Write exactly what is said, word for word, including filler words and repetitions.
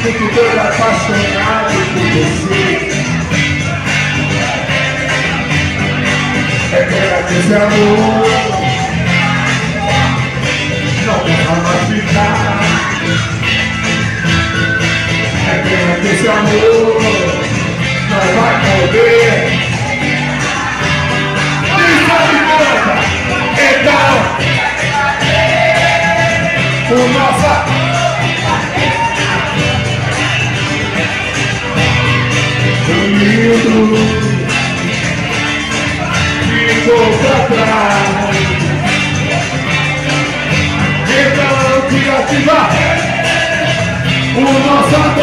Muito doido, apaixonado por você. É guerra desse amor, não vai machucar. É guerra desse amor, não vai morrer. Isso me conta, então o nosso lindo ficou pra trás. Então eu queria ativar o nosso amor.